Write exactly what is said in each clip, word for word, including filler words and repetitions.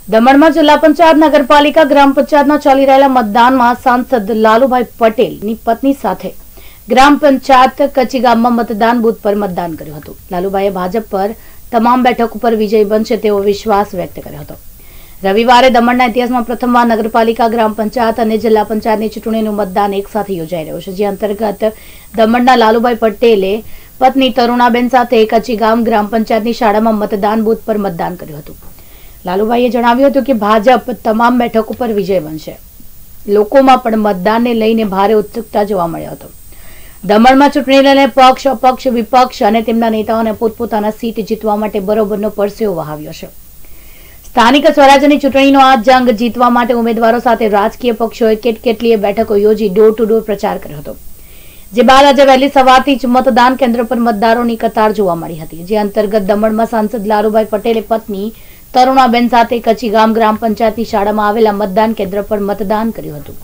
दमण में जिला पंचायत नगरपालिका ग्राम पंचायत चाली रहेला मतदान में सांसद लालूभाई पटेल नी पत्नी साथे ग्राम पंचायत कचीगाम में मतदान बूथ पर मतदान कर्युं हतुं। लालूभाईए भाजप पर तमाम बेठको पर विजय बनशे तेवो विश्वास व्यक्त कर्यो हतो। रविवारे दमणना इतिहासमां प्रथमवार नगरपालिका ग्राम पंचायत और जिला पंचायतनी चूंटणीनुं मतदान एक साथे योजाई रह्युं छे, जे अंतर्गत दमणना लालूभाई पटेले पत्नी तरुणाबेन साथे कचीगाम ग्राम पंचायतनी शाळामां मतदान बूथ पर मतदान कर्युं हतुं। लालूभाईए जणाव्युं हतुं के भाजप तमाम बेठको पर विजय बनशे। लोकोमां पण मतदानने लईने भारे उत्सुकता जोवा मळ्यो हतो। दमणमां चूंटणी लईने पक्ष अपक्ष विपक्ष अने तेमना नेताओने पोतपोताना सीट जीतवा माटे बरोबरनो परसेवो वहाव्यो छे। स्थानिक स्वराज्यनी चूंटणीनो आ जंग जीतवा माटे उमेदवारो साथे राजकीय पक्षोए केटकेटलीय बेठको योजी डोर टू डोर प्रचार कर्यो हतो, जे बाद आज वहेली सवारथी ज मतदान केन्द्र पर मतदारोनी कतार जोवा मळी हती। जे अंतर्गत दमणमां सांसद लालूभाई पटेले पत्नी तरुणाबेन साथे कचीगाम ग्राम पंचायतनी शाळामां आवेला मतदान केन्द्र पर मतदान कर्युं हतुं।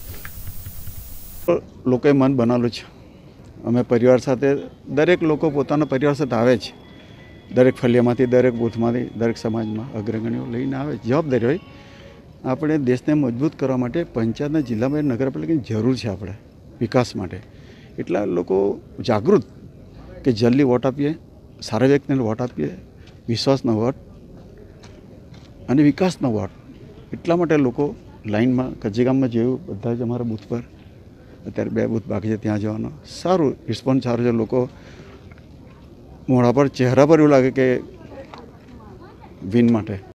लोकोए मन बनावेलुं छे। अमे परिवार साथे दरेक लोको पोताना परिवार साथे आवे छे। दरेक फलियामांथी दरेक बूथमांथी दरेक समाजमां अग्रगण्यो लईने आवे। जवाबदारी होय आपणे देशने मजबूत करवा माटे पंचायतना जिल्लामां नगरपालिकानी जरूर छे आपणे विकास माटे। એટલા લોકો જાગૃત કે જલ્દી વોટ આપીએ, સારા વ્યક્તિને વોટ આપીએ, વિશ્વાસનો વોટ અને વિકાસનો વોટ। એટલા માટે લોકો લાઈનમાં કચીગામમાં જોયું બધા જ અમારા બૂથ પર અત્યારે બે બૂથ બાકી છે ત્યાં જવાનો સારું રિસ્પોન્સ સારો છે। લોકો મોઢા પર ચહેરા પર એવું લાગે કે વિન માટે